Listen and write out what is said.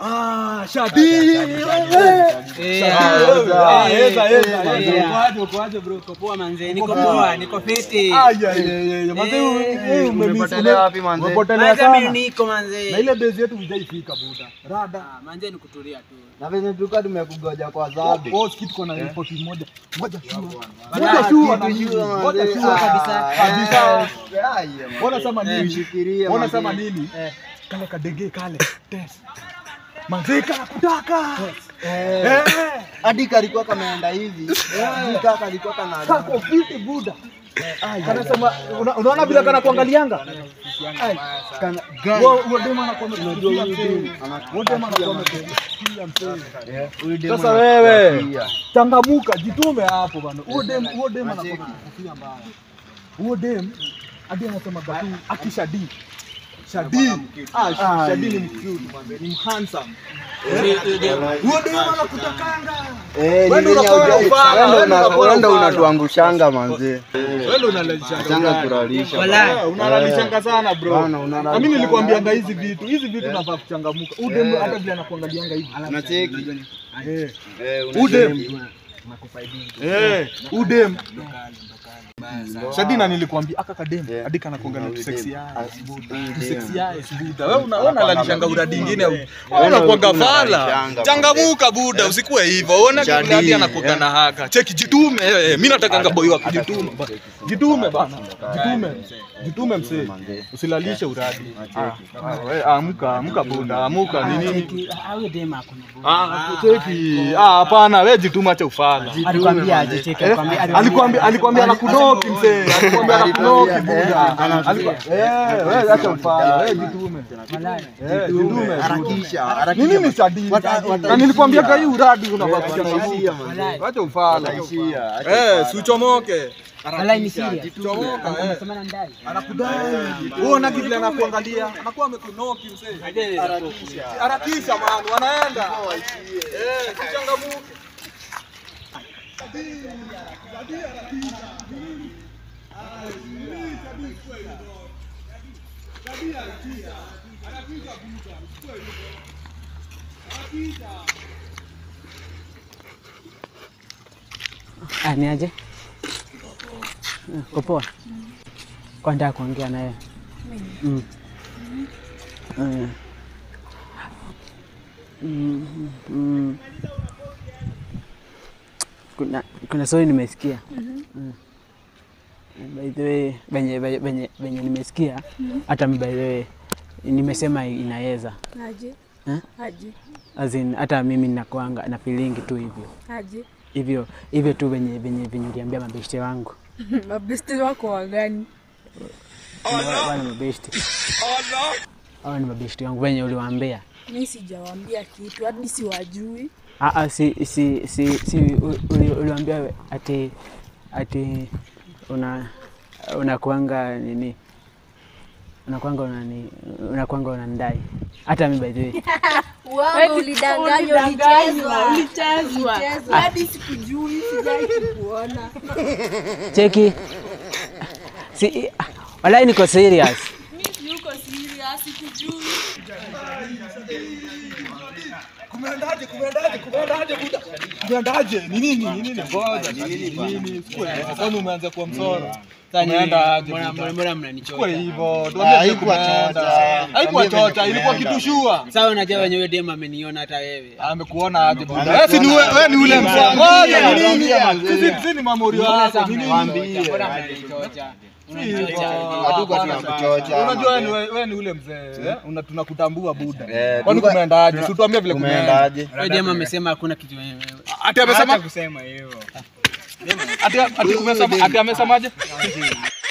Shadi. Kwaje bro, uko poa manze? Niko poa, niko fiti. Manze umepotelea wapi manze? Umepotelea sana. Mimi niko manze. Na ile base yetu hujaifika buda. Rada. Manze ni kutulia tu. Na venye tulikuwa tumekugoja kwa zabe. Boss kitu kona report moja. Moja shua kabisa. Mbona sema nini? Mbona sema nini? Kale kadege kale. Test. Manze kana kutaka. Hadi kalikuwa kameenda hivi. Kaka alikuwa kana kako fiti buda. Kana sema unaona bila kana kuangalianga? Kana wewe dema anakuambia unajua huyu dema. Wewe dema anakuambia sasa wewe changamuka jitume hapo bwana. Huyo dema anakuambia kufia mbaya. Huyo dema hadi anasema gatu akishadi. Shadi ni mcute mwanzo, ni handsome. Huyo dema anakutakanga. Wewe ndio unatuangushanga manze. Wewe ndio unalishanga kuralisha. Unalishanga sana bro. Na mimi nilikwambianga hizi vitu nafaa kuchangamuka. Udem hata bila anakuangalianga hivi. Unacheki. Udem nakufaidia. Udem Shadina nilikwambia aka kadem hadi kana kuongana tu sexy eyes buda. Wewe unalishanga uradi nyingine au unakuanga fala. Changamuka buda, usikue hivyo. Unaona kile hadi anakuongana haka. Cheki jitume. Mimi nataka boy wako jitume. Jitume bana. Jitume msee. Usilalishe uradi. Wewe amka buda, amka ni nini? Awe dema akuna. Cheki. Hapana, wewe jitume acha ufala. Alikwambia aje cheki, alikwambia anakunoki mzee. Alikwambia anakunoki buda. Wewe acha ufala. Wewe jitume. Jitume. Harakisha. Nini ni Shadi? Na nilikwambia kai uradi unafaa kuchangamkia mzee. Acha ufala. Si uchomoke. Walai ni serious. Chomoka. Anasema ndai. Anakudai. Uona kile anakuangalia. Anakuwa amekunoki mzee. Harakisha man, wanaenda. Changamuke. Ni aje? Poa. Kwa nda kuongea naye. Kuna swali nimesikia. By the way, benye nimesikia hata by the way nimesema inaweza. Aje? Aje. As in hata mimi ninakuanga na feeling tu hivyo. Aje. Hivyo tu benye niliambia mabeshte wangu. Mabeshte wako wa gani? Bwana mabeshte. Hao ni mabeshte wangu benye uliwaambia. Mimi sijawaambia kitu, hadi siwajui. Uliwaambia ati unakuanga nini? Unakuanga unandai. Hata mimi by the way. Wewe ulidanganywa, ulichezwa. Hadi sikujui, sijai kukuona. Cheki. Walai niko serious. Mimi niko serious, sikujui. Kumendaje buda? Kumendaje? Ni nini? Ngoja, nini? Sasa umeanza kuwa msoro. Umeenda aje? Mbona mnanichocha? Kwa hivyo, haikuwa chocha, ilikuwa kitushua. Sasa unajua wenyewe dem ameniona hata wewe. Amekuona aje buda? Wewe ni ule msoro. Ngoja, ni nini? Sisi ni mamori wako. Nini? Mbona mnanichocha? Unajua wewe ni ule mzee, tunakutambua buda. Kwani kumeenda aje? Si tuambie vile kumeenda aje. Wewe jamaa amesema hakuna kitu wewe. Ati amesema kusema hivyo. Ati amesemaje?